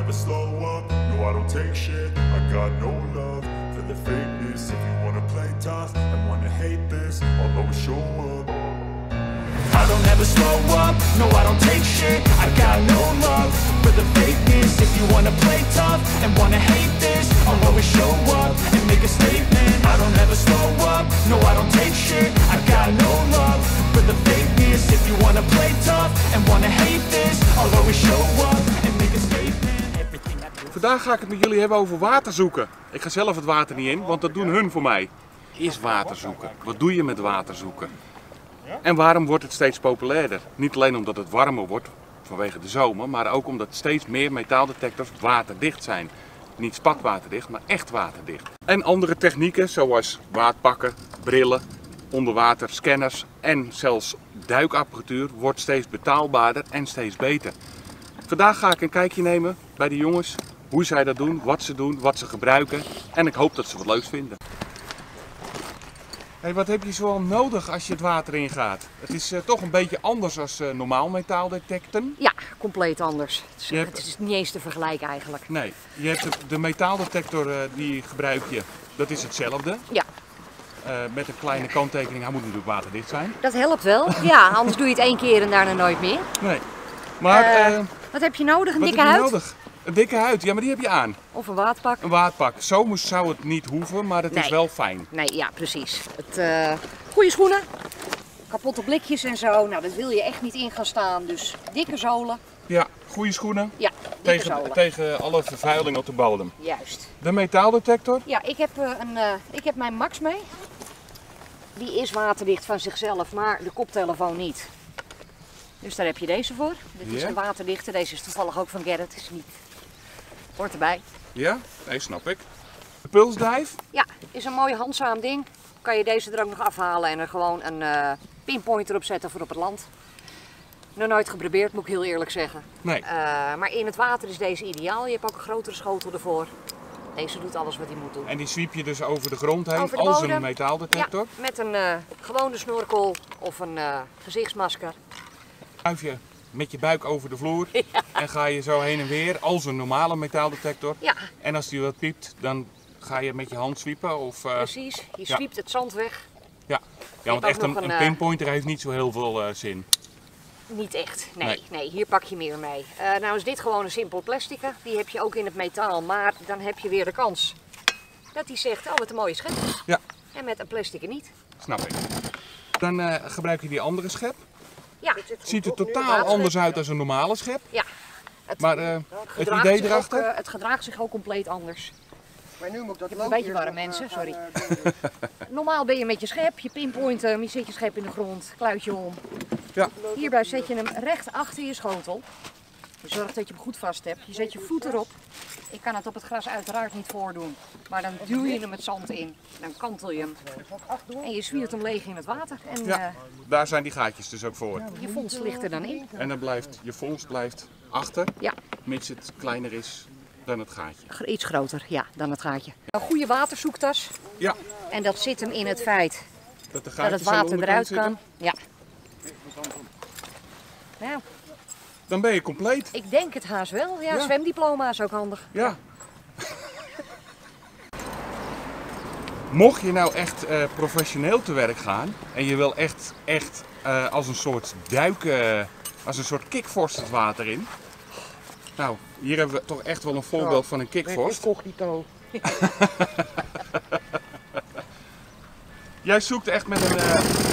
never slow up, no I don't take shit. I got no love for the fakeness. If you wanna play tough and wanna hate this, I'll always show up. I don't ever slow up, no I don't take shit. I got no love for the fakeness. If you wanna play tough and wanna hate this, I'll always show up and make a statement. I don't ever slow up, no I don't take shit. I got no love for the fakeness. If you wanna play tough and wanna hate this, I'll always show up and make a statement. Everything I do. Vandaag ga ik het met jullie hebben over water zoeken. Ik ga zelf het water niet in, want dat doen hun voor mij. Is water zoeken? Wat doe je met water zoeken? En waarom wordt het steeds populairder? Niet alleen omdat het warmer wordt vanwege de zomer, maar ook omdat steeds meer metaaldetectors waterdicht zijn. Niet spatwaterdicht, maar echt waterdicht. En andere technieken zoals waadpakken, brillen, onderwaterscanners en zelfs duikapparatuur wordt steeds betaalbaarder en steeds beter. Vandaag ga ik een kijkje nemen bij de jongens, hoe zij dat doen, wat ze gebruiken en ik hoop dat ze wat leuks vinden. Hey, wat heb je zoal nodig als je het water ingaat? Het is toch een beetje anders dan normaal metaaldetecten. Ja, compleet anders. Je hebt- Het is niet eens te vergelijken eigenlijk. Nee, je hebt de metaaldetector die gebruik je, dat is hetzelfde. Ja, Met een kleine kanttekening, hij moet natuurlijk waterdicht zijn. dat helpt wel. Ja, anders doe je het één keer en daarna nooit meer. Nee. Maar Wat heb je nodig? Een wat dikke heb je huid? nodig? Een dikke huid, ja maar die heb je aan. Of een waadpak? Een waadpak. Zomers zou het niet hoeven, maar het is Nee. wel fijn. Nee, ja, precies. Goede schoenen. Kapotte blikjes en zo. Nou, dat wil je echt niet in gaan staan. Dus dikke zolen. Ja, goede schoenen Ja, dikke zolen. tegen alle vervuiling op de bodem. Juist. De metaaldetector, Ja, ik heb mijn Max mee. Die is waterdicht van zichzelf, maar de koptelefoon niet. Dus daar heb je deze voor. Dit is Ja. een waterdichte. Deze is toevallig ook van Gerrit. Is niet. Hoort erbij. ja, nee snap ik. De pulsdijf, Ja, is een mooi handzaam ding. Kan je deze er ook nog afhalen en er gewoon een pinpointer op zetten voor op het land. Nog nooit geprobeerd, moet ik heel eerlijk zeggen. nee. Maar in het water is deze ideaal. Je hebt ook een grotere schotel ervoor. Deze doet alles wat hij moet doen. En die sweep je dus over de grond heen Over de als bodem. een metaaldetector. Ja, met een gewone snorkel of een gezichtsmasker. Schuif je met je buik over de vloer en ga je zo heen en weer als een normale metaaldetector. Ja, En als die wat piept, dan ga je met je hand sweepen of... precies. Je ja. zwiept het zand weg. Ja, want hebt echt ook nog een een, pinpointer heeft niet zo heel veel zin. Niet echt, Nee. nee, hier pak je meer mee. Nou is dit gewoon een simpel plastic. Die heb je ook in het metaal, maar dan heb je weer de kans dat hij zegt, oh wat een mooie schep. Ja, En met een plastic niet. snap ik. Dan gebruik je die andere schep. Ja, Het ziet er totaal anders uit dan een normale schep. ja. Het, Maar het gedraagt idee zich erachter? ook, het gedraagt zich ook compleet anders. Maar nu moet ik dat Een beetje warm mensen, sorry. Normaal ben je met je schep, je pinpoint hem, je zet je schep in de grond, kluitje om. Ja. Hierbij zet je hem recht achter je schotel. Zorg dat je hem goed vast hebt. Je zet je voet erop. Ik kan het op het gras uiteraard niet voordoen. Maar dan duw je hem het zand in. Dan kantel je hem. En je zwiert hem leeg in het water. En Ja, daar zijn die gaatjes dus ook voor. je vondst ligt er dan in. En dan blijft je vondst blijft achter, Ja, mits het kleiner is dan het gaatje. iets groter ja, dan het gaatje. Een goede waterzoektas. Ja, En dat zit hem in het feit dat de dat gaatjes het aan de water onderkant eruit kan. zitten. Ja. Nou, Dan ben je compleet. ik denk het haast wel. Ja, Ja. zwemdiploma is ook handig. Ja. Mocht je nou echt professioneel te werk gaan en je wil echt als een soort duiken, als een soort kickvorst het water in. Nou, hier hebben we toch echt wel een voorbeeld van een kickvorst. Incognito. Jij zoekt echt met een...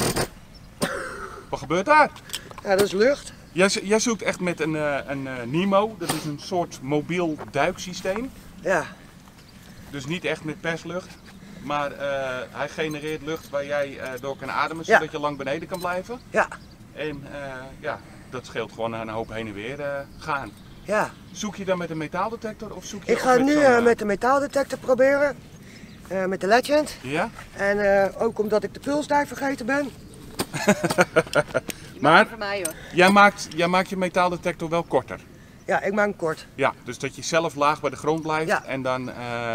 Wat gebeurt daar? Ja, dat is lucht. Jij zoekt echt met een Nemo, dat is een soort mobiel duiksysteem. Ja, Dus niet echt met perslucht, maar hij genereert lucht waar jij door kan ademen, Ja. zodat je lang beneden kan blijven. ja, En ja, dat scheelt gewoon een hoop heen en weer gaan. ja. Zoek je dan met een metaaldetector of zoek je Ik ook ga het met nu zo'n, met de metaaldetector proberen. Met de Legend. Ja? En ook omdat ik de pulsdijf vergeten ben. Maar Voor mij hoor. jij maakt je metaaldetector wel korter. Ja, ik maak hem kort. Ja, dus dat je zelf laag bij de grond blijft Ja. en dan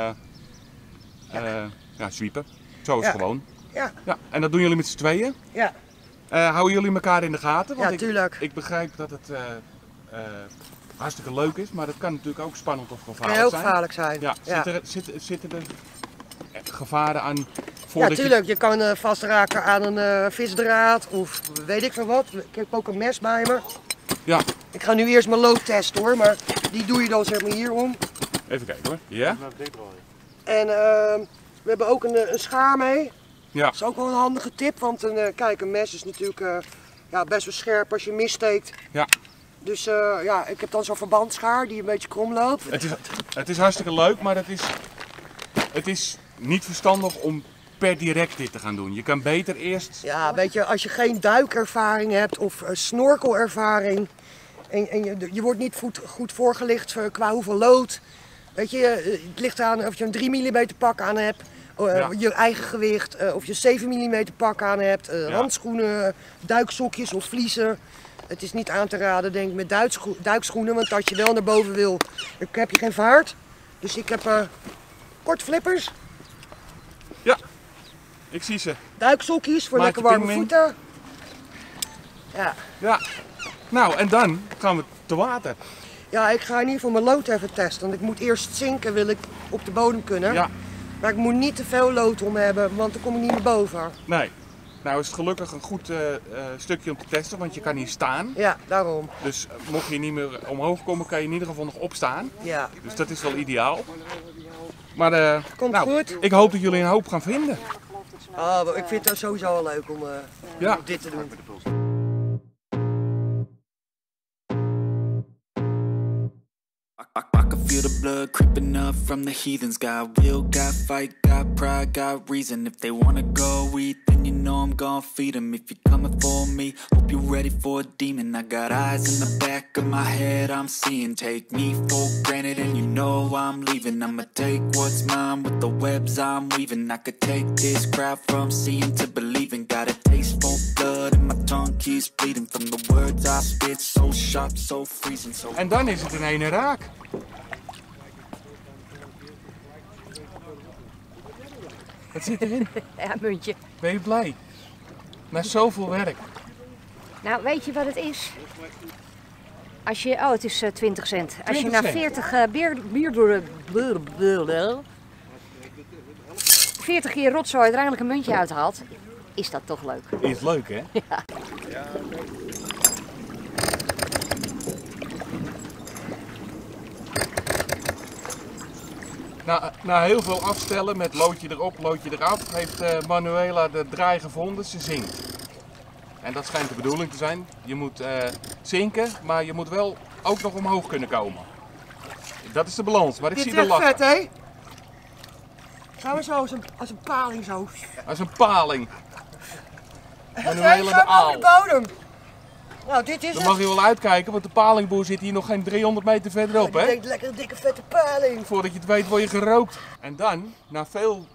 ja, sweepen. Zo is het Ja. gewoon. Ja, Ja, en dat doen jullie met z'n tweeën. ja, Houden jullie elkaar in de gaten? Want ja, tuurlijk. ik begrijp dat het hartstikke leuk is, maar dat kan natuurlijk ook spannend of Kan gevaarlijk heel zijn. gevaarlijk zijn. Ja, Ja. zitten er gevaren aan Ja, voordat tuurlijk. Je kan vastraken aan een visdraad of weet ik veel wat. Ik heb ook een mes bij me. Ja, Ik ga nu eerst mijn lood testen hoor, maar die doe je dan zeg maar hierom. even kijken hoor. Ja? En we hebben ook een schaar mee. Ja. Dat is ook wel een handige tip, want kijk, een mes is natuurlijk ja, best wel scherp als je missteekt. Ja. Dus ja, ik heb dan zo'n verbandsschaar die een beetje krom loopt. Het is hartstikke leuk, maar het is niet verstandig om per direct dit te gaan doen. Je kan beter eerst... Ja, weet je, als je geen duikervaring hebt of snorkelervaring en je wordt niet goed voorgelicht qua hoeveel lood. Weet je, het ligt aan of je een 3 mm pak aan hebt, Ja. je eigen gewicht, of je 7 mm pak aan hebt, handschoenen, duiksokjes of vliezen. Het is niet aan te raden, denk ik, met duikschoenen, want als je wel naar boven wil, dan heb je geen vaart. Dus ik heb korte flippers, Ja, ik zie ze. duiksokjes voor Maatje lekker warme Pingwing. voeten. Ja. Ja. Nou, en dan gaan we te water. Ja, ik ga in ieder geval mijn lood even testen, want ik moet eerst zinken, wil ik op de bodem kunnen. Ja. Maar ik moet niet te veel lood om hebben, want dan kom ik niet naar boven. Nee. Nou is het gelukkig een goed stukje om te testen, want je kan hier staan. Ja, daarom. Dus mocht je niet meer omhoog komen, kan je in ieder geval nog opstaan. Ja. Dus dat is wel ideaal. Maar Komt nou, goed. ik hoop dat jullie een hoop gaan vinden. Oh, ik vind het sowieso wel leuk om Ja. dit te doen. I can feel the blood creeping up from the heathens. Got will, got fight, got pride, got reason. If they wanna go eat, then you know I'm gonna feed them. If you're coming for me, hope you're ready for a demon. I got eyes in the back of my head, I'm seeing. Take me for granted and you know I'm leaving. I'ma take what's mine with the webs I'm weaving. I could take this crowd from seeing to believing. Got a taste for blood and my tongue keeps bleeding. From the words I spit, so sharp, so freezing, so... En dan is het in ene raak. Wat zit erin? Ja, muntje. Ben je blij? Na zoveel werk. Nou, weet je wat het is? Als je, oh, het is 20 cent. Als je 20 na cent. 40 keer rotzooi er eigenlijk een muntje uithaalt, is dat toch leuk. Is leuk, hè? Ja. Na heel veel afstellen met loodje erop, loodje eraf, heeft Manuela de draai gevonden. Ze zinkt. En dat schijnt de bedoeling te zijn. Je moet zinken, maar je moet wel ook nog omhoog kunnen komen. Dat is de balans, maar ik Dit zie is er echt lachen. vet, hè? Gaan we zo als een paling zo. Als een paling. Hey, Manuela zo de boven aal. de bodem. Nou, dit is Dan het. mag je wel uitkijken, want de palingboer zit hier nog geen 300 meter verderop, Ik hè? denk lekker een dikke vette paling. Voordat je het weet word je gerookt. En dan, na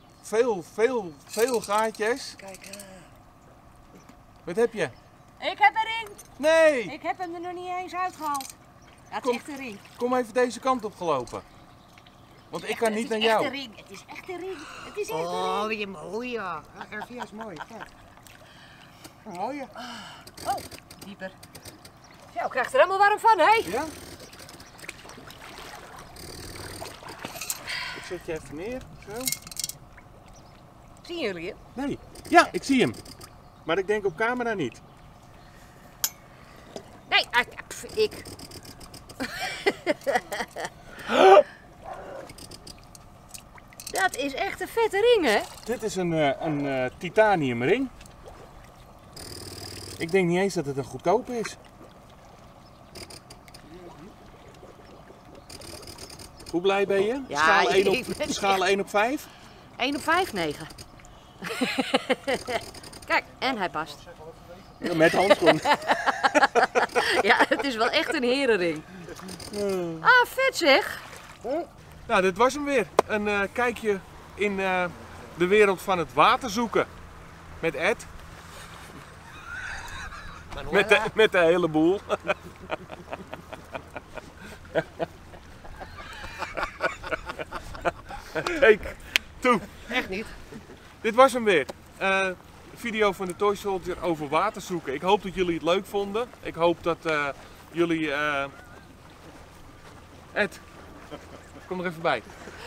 veel gaatjes, Kijk, wat heb je? Ik heb een ring. Nee! Ik heb hem er nog niet eens uitgehaald. Ja, het Kom. is echt een ring. Kom even deze kant op gelopen. Want ik kan niet naar Het is echt jou. een ring. Het is echt een ring. Het is echt een oh, ring. je mooi ja. RVS is mooi. Kijk. Een mooie. Oh, dieper. Ja, ik krijg er helemaal warm van, hè? Ja? Ik zet je even neer, zo. Zien jullie het? Nee. Ja, ik zie hem. Maar ik denk op camera niet. Nee, ik. Dat is echt een vette ring, hè? Dit is een titanium ring. Ik denk niet eens dat het een goedkope is. Hoe blij ben je? Ja, Schaal 1 ik ben schaal 1 op 5? 1 op 5, 9. Kijk, en hij past. Ja, met handschoen. Ja, het is wel echt een herenring. Ah, vet zeg. Nou, dit was hem weer. Een kijkje in de wereld van het waterzoeken. Met Ed. Met de hele boel. Kijk, toe. Echt niet. Dit was hem weer. Video van de Toy Soldier over waterzoeken. Ik hoop dat jullie het leuk vonden. Ik hoop dat jullie Ed, kom er even bij.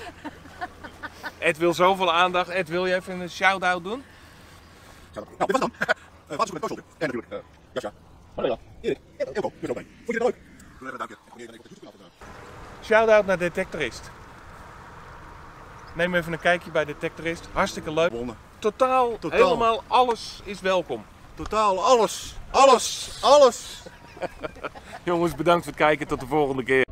Ed wil zoveel aandacht. Ed, wil je even een shout-out doen? Nou, dit was dan. Waterzoeken met Koosholder. En natuurlijk Jasja, Marilla, Erik, Elko, dus ook bij. Vond je het leuk? Doe even een duimpje. Abonneer je dan even op de YouTube-kanaal. Shout-out naar Detectorist. Neem even een kijkje bij Detectorist. Hartstikke leuk. Totaal, helemaal alles is welkom. Totaal alles. Alles. Alles. Jongens, bedankt voor het kijken. Tot de volgende keer.